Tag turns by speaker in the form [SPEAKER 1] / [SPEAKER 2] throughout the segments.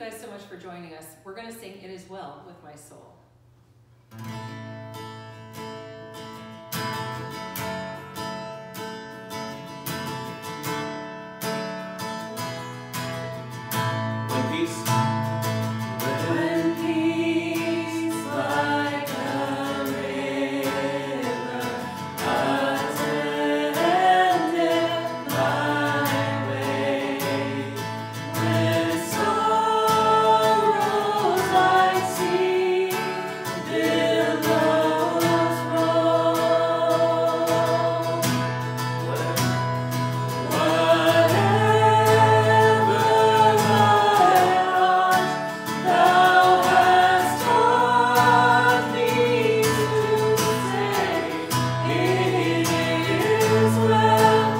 [SPEAKER 1] guys so much for joining us. We're going to sing It Is Well with My Soul.
[SPEAKER 2] One piece.
[SPEAKER 1] When peace like a river attended my way, when sorrows I see billows roll, whatever Thou hast taught me to say, it is well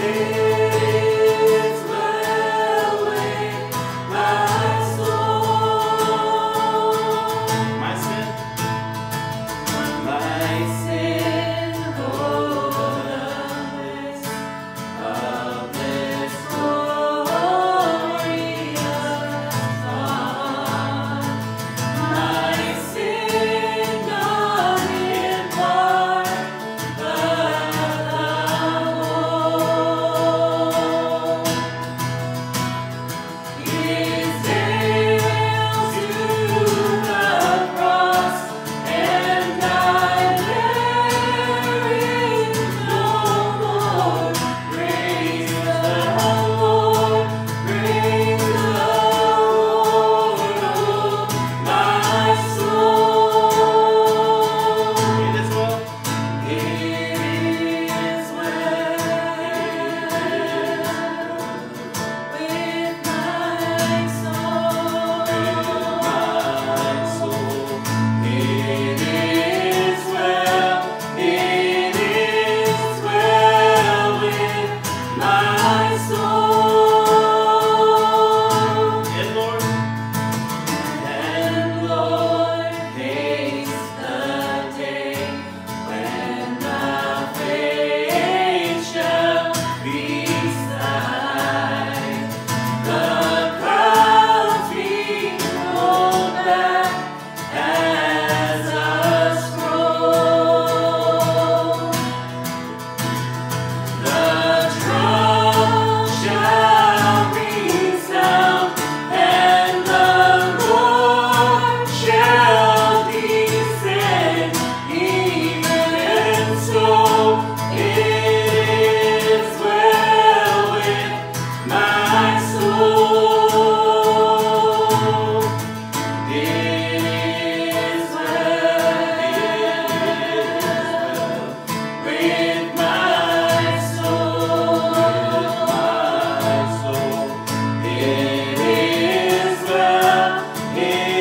[SPEAKER 1] with my soul.
[SPEAKER 2] My sin.
[SPEAKER 1] My sin, hold the bliss of this glorious dawn. My sin not in part, but the whole is nailed to the cross, and I bear it no more. Praise the Lord, praise the Lord, oh my soul.
[SPEAKER 2] It is well.
[SPEAKER 1] It is well with my soul.
[SPEAKER 2] And Lord,
[SPEAKER 1] And Lord, haste the day when the faith shall be sight, the clouds being rolled back as a scroll. The trump shall resound, and the Lord shall descend. Even so, it is well with my soul. It is well with my soul. It is well, it